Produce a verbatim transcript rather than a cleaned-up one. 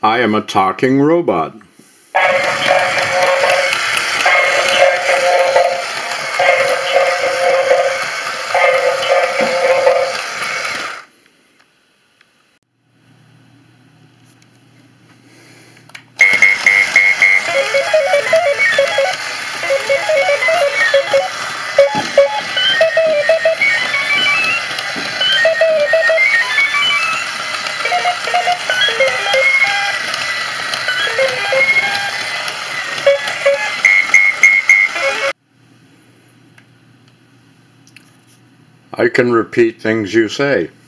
I am a talking robot. I can repeat things you say.